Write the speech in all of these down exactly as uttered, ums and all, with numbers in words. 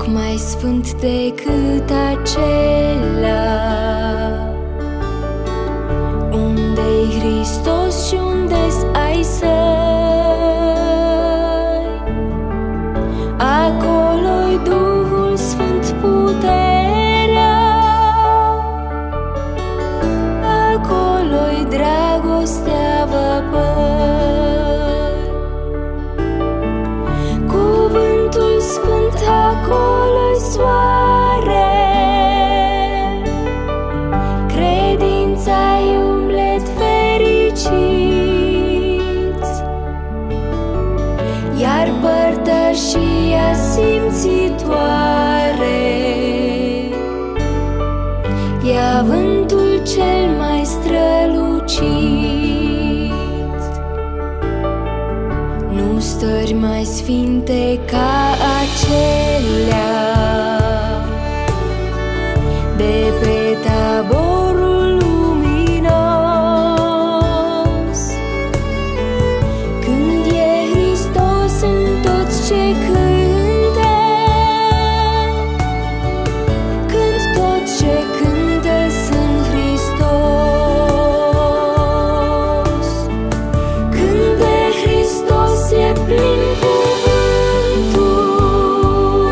mai sfânt decât acela. Unde-i Hristos și unde-s ai săi? Acolo-i Duhul Sfânt puterea, acolo-i dragostea văpăi. Cuvântul Sfânt, acolo-i soare, credința-i umblet fericiți, iar părtășia simțitoare e avântul cel mai strălucit. Nu stări mai sfinte ca acelea de pe taborul luminos, când e Hristos în toți ce cântă, când toți ce cântă sunt Hristos. Când de Hristos e plin cuvântul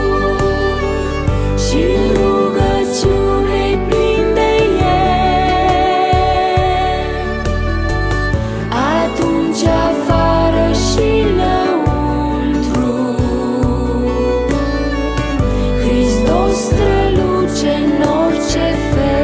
și-n rugăciune-i plin de el, atunci afară și lăuntru Hristos străluce în orice fel.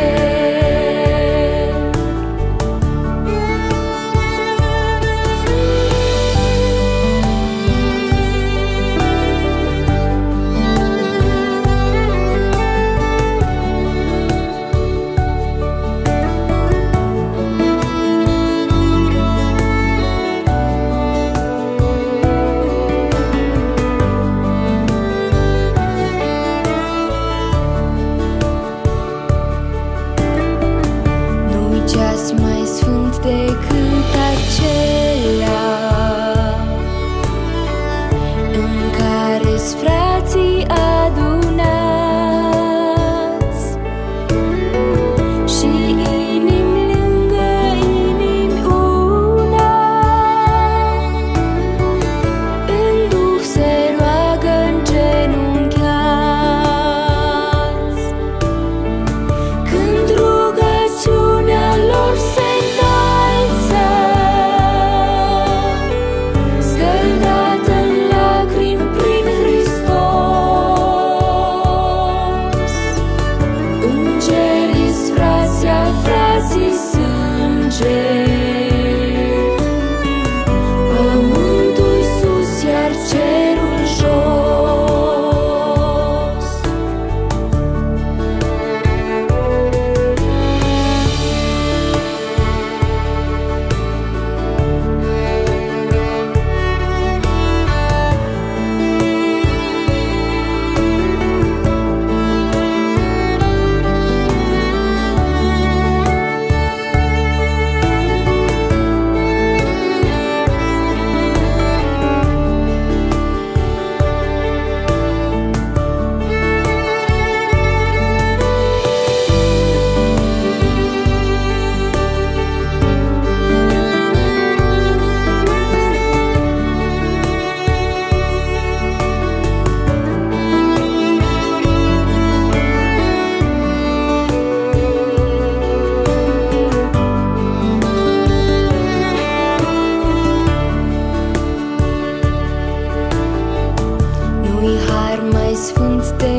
Nu-i ceas mai sfânt decât acela în care-s frații adunați și inimi lângă inimi una, în Duh se roagă îngenunchiați. Când rugăciunea lor se înalță, scăldată în lacrimi prin Hristos, îngerii-s frații-a frații sângeri, pământul sus iar cerul jos. Nu-i har mai sfânt de